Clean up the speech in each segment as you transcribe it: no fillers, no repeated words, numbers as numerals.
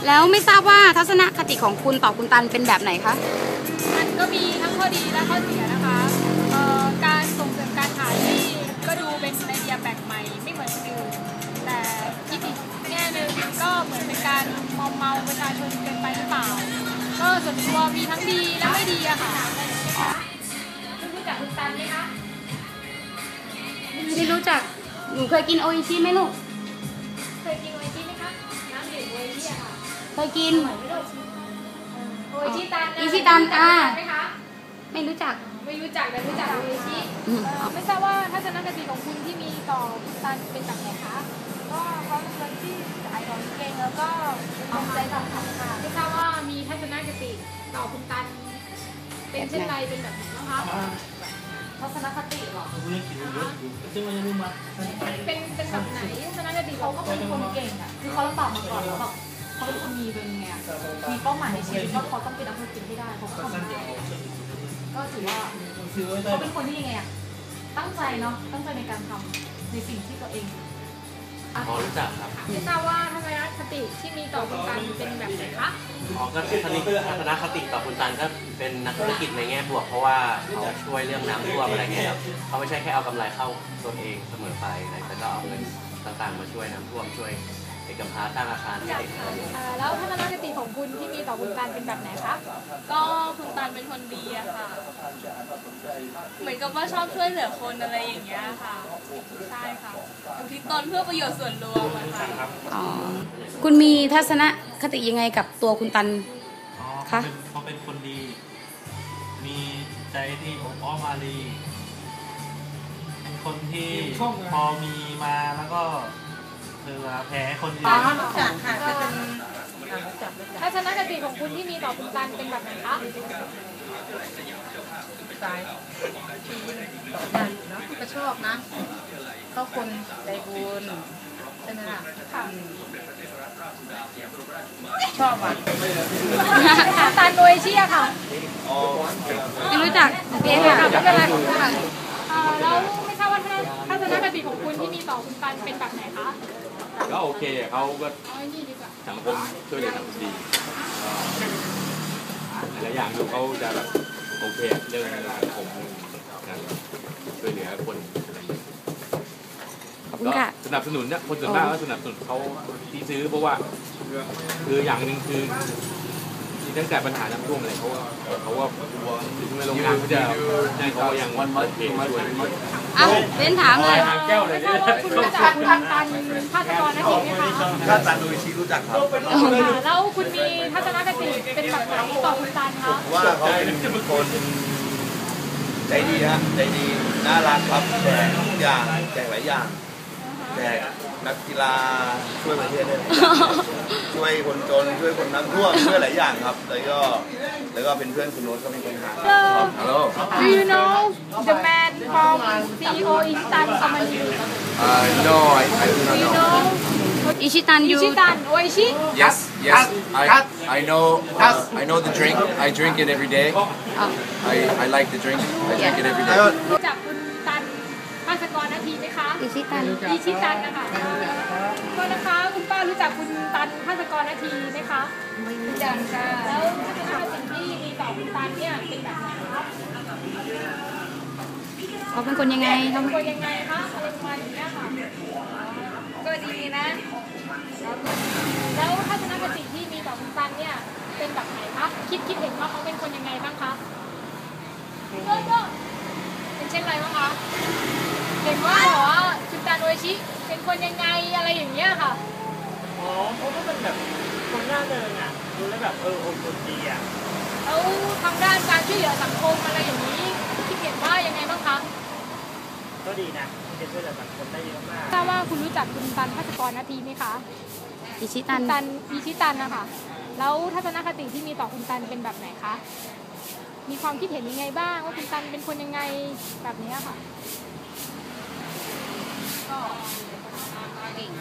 แล้วไม่ทราบว่าทัศนคติของคุณต่อคุณตันเป็นแบบไหนคะมันก็มีทั้งข้อดีและข้อเสียนะคะการส่งเสริมการขายนี่ก็ดูเป็นไอเดียแปลกใหม่ไม่เหมือนคนอื่นแต่คิดอีกแง่หนึ่งก็เหมือนเป็นการมอมเมาประชาชนเกินไปหรือเปล่าก็ส่วนตัวมีทั้งดีและไม่ดีอะค่ะคุณรู้จักคุณตันไหมคะไม่รู้จักหนูเคยกินโออิชิไหมลูกเคยกินโออิชิไหมคะน้ำดื่มโออิชิอะค่ะเคยกินโออิชิตันอิชิตันไหมคะไม่รู้จักแต่รู้จักโออิชิไม่ทราบว่าทัศนคติของคุณที่มีต่อคุณตันเป็นแบบไหนคะก็เขาเป็นคนที่ขายของเก่งแล้วก็เอาใจทำของค่ะไม่ทราบว่ามีทัศนคติต่อคุณตันเป็นเช่นไรเป็นแบบไหนบ้างคะทัศนคติหรอเป็นแบบไหนทัศนคติเขาก็เป็นคนเก่งอ่ะคือเขาลำบากมาก่อนแล้วแบบเขาเป็นคนมีเป็นไงมีเป้าหมายในชีวิตว่าเขาต้องเป็นนักธุรกิจให้ได้เขาทำได้ก็ถือว่าเขาเป็นคนที่ยังไงอ่ะตั้งใจเนาะตั้งใจในการทำในสิ่งที่ตัวเองพอรู้จักครับไม่ทราบว่าทัศนคติที่มีต่อคุณตันเป็นแบบไหนคะก็ทัศนคติต่อคุณตันก็เป็นนักธุรกิจในแง่บวกเพราะว่าเขาช่วยเรื่องน้ำท่วมอะไรเงี้ยครับเขาไม่ใช่แค่เอากำไรเข้าตัวเองเสมอไปแต่ก็เอาเงินต่างๆมาช่วยน้ำท่วมช่วยเด็กกำพร้าสร้างอาคารให้เด็กอะไรอย่างเงี้ยแล้วทัศนคติของคุณที่มีต่อคุณตันเป็นแบบไหนคะก็คุณตันเป็นคนดีอะค่ะเหมือนกับว่าชอบช่วยเหลือคนอะไรอย่างเงี้ยค่ะใช่ค่ะอุทิศตนเพื่อประโยชน์ส่วนรวมอะค่ะคุณมีทัศนคติยังไงกับตัวคุณตันคะเขาเป็นคนดีมีใจที่อบอ้อมอารีเป็นคนที่พอมีมาแล้วก็แพ้คนอื่นทัศนคติของคุณที่มีต่อคุณตันเป็นแบบไหนคะตายได้เนาะก็ชอบนะเขาคนใจบุญใช่ไหมล่ะชอบอ่ะตันโดยเชี่ยค่ะไม่รู้จักเองค่ะไม่เป็นไรค่ะแล้วไม่ทราบว่าทัศนคติของคุณที่มีต่อคุณตันเป็นแบบไหนคะก็โอเคเขาก็สังคมช่วยเหลือสังคมดีหลายอย่างดูเขาจะแบบโอเคเรื่องสังคมช่วยเหลือคนก็สนับสนุนเนี่ยคนส่วนมากก็สนับสนุนเขาที่ซื้อเพราะว่าคืออย่างหนึ่งคือตั้งแต่ปัญหาน้ำท่วมอะไรเขาว่าถึงในโรงงานเขาจะให้เขายังโอเคช่วยเป็นถามเลยคุณรู้จักคุณตันภาสกรนะทีไหมคะถ้าตันโดยชี้รู้จักครับแล้วคุณมีทัศนคติเป็นแบบไหนต่อคุณตันคะว่าเขาเป็นคนใจดีฮะใจดีน่ารักครับแจกทุกอย่างแจกหลายอย่างแจกนักกีฬาช่วยประเทศได้ช่วยคนจนช่วยคนน้ำท่วมช่วยหลายอย่างครับแล้วก็เป็นเพื่อนคุณโน้ตก็เป็นคนหาฮัลโหล Do you know the man from CEO Instant Company No I do not know Ishitan Oishi Yes I know the drink I drink it every day I like the drink I drink it every day รู้จักคุณตันภาสกรนาทีไหมคะอิชิตันนะคะก็นะคะคุณป้ารู้จักคุณตันภาสกรนาทีไหมคะไม่รู้จักค่ะแล้วทัศนคติที่มีต่อคุณตันเนี่ยเป็นแบบไหนครับเขาเป็นคนยังไงคะอะไรประมาณนี้ค่ะก็ดีนะแล้วทัศนคติที่มีต่อคุณตันเนี่ยเป็นแบบไหนคะคิดเห็นว่าเขาเป็นคนยังไงบ้างคะเป็นเช่นไรบ้างคะเห็นว่าคุณตันโอชิเป็นคนยังไงอะไรอย่างเงี้ยค่ะเขาก็เป็นแบบคนหน้าเดินอ่ะดูแล้วแบบคนดีอ่ะแล้วทางด้านการช่วยเหลือสังคมอะไรอย่างนี้คิดเห็นว่ายังไงบ้างคะก็ดีนะจะช่วยเหลือสังคมได้เยอะมากทราบว่าคุณรู้จักคุณตันภาสกรนาทีไหมคะอิชิตันนะคะแล้วทัศนคติที่มีต่อคุณตันเป็นแบบไหนคะมีความคิดเห็นยังไงบ้างว่าคุณตันเป็นคนยังไงแบบนี้ค่ะก็เก่ง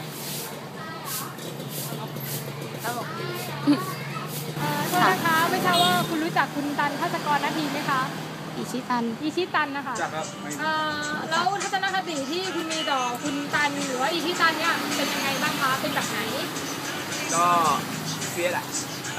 ตลกดีโทษนะคะไม่ทราบว่าคุณรู้จักคุณตันภาสกรนาทีไหมคะอิชิตันนะคะแล้วทัศนคติที่คุณมีต่อคุณตันหรือว่าอิชิตันเนี่ยเป็นยังไงบ้างคะเป็นแบบไหนก็เฟียสอ่ะ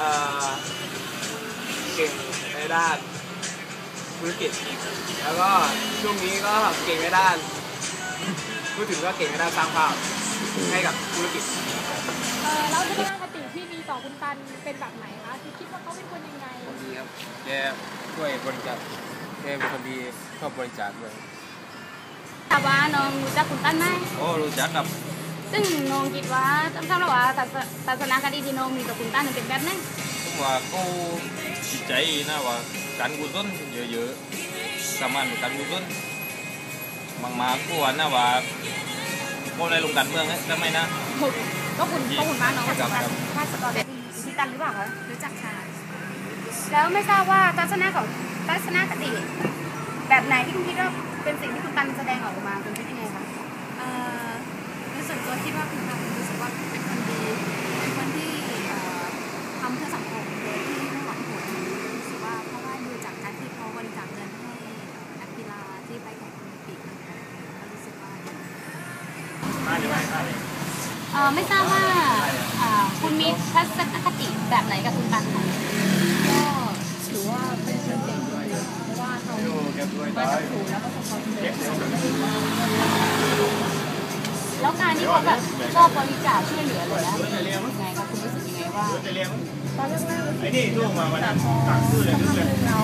เก่งในด้านธุรกิจแล้วก็ช่วงนี้ก็เก่งในด้านพูดถึงก็เก่งในด้านสร้างภาพให้กับธุรกิจแล้วทัศนคติที่มีต่อคุณตันเป็นแบบไหนคะที่คิดว่าเขาเป็นคนยังไงดีครับแกช่วยบริจาคแกเป็นคนดีชอบบริจาคด้วยถามว่าน้องรู้จักคุณตันไหมโอ้รู้จักครับซึ่งน้องคิดว่าสำหรับว่าทัศนคติที่น้องมีต่อคุณตันเป็นแบบไหนผมว่าเขาจิตใจนะว่าการกุศลเยอะๆสามารถการกุศลมากๆก็ว่านะว่าโมในลงการเมืองใช่ไหมนะก็คุณบ้านน้องกับคุณตันภาสกรเป็นพี่ตันหรือเปล่าคะรู้จักค่ะแล้วไม่ทราบว่าทัศนคติแบบไหนที่คุณคิดว่าเป็นสิ่งที่คุณตันแสดงออกมาคุณคิดยังไงคะในส่วนตัวคิดว่าคุณตันรู้สึกว่าเป็นคนดีเป็นคนที่ทำเพื่อสังคมโดยที่ไม่หวังผลรู้สึกว่าเพราะว่าดูจากการที่เขาบริจาคเงินให้นักกีฬาที่ไปแข่งโอลิมปิกต่างๆก็รู้สึกว่าไม่ทราบว่าคุณมีทัศนคติแบบไหนกับคุณตันคะก็ถือว่าเป็นคนเก่งด้วยเพราะว่าเขามาจากศูนย์แล้วก็ประสบความสำเร็จแล้วการที่เขาแบบชอบบริจาคช่วยเหลือเลยนะยังไงคะคุณรู้สึกยังไงว่าตอนแรกๆไอ้นี่ช่วงมาวันนั้นตักชื่อเลยเรา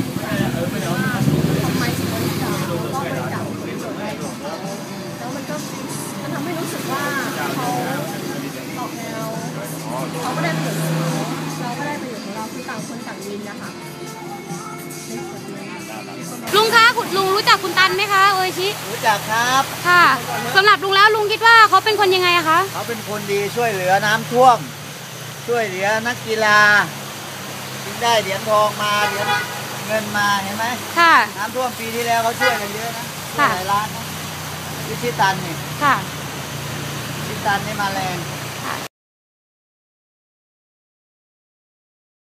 ทำไมถึงบริจาคเราก็บริจาคแล้วมันทำให้รู้สึกว่าเขาออกแนวเขาก็ได้ประโยชน์เราก็ได้ประโยชน์ของเราคือต่างคนต่างวินนะคะลุงคะลุงรู้จักคุณตันไหมคะโออิชิรู้จักครับค่ะสำหรับลุงแล้วลุงคิดว่าเขาเป็นคนยังไงอะคะเขาเป็นคนดีช่วยเหลือน้ำท่วมช่วยเหลือนักกีฬาที่ได้เหรียญทองมาเหรียญเงินมาเห็นไหมค่ะน้ำท่วมปีที่แล้วเขาช่วยกันเยอะนะหลายล้านนะวิชิตันนี่ค่ะวิชิตันนี่มาแรง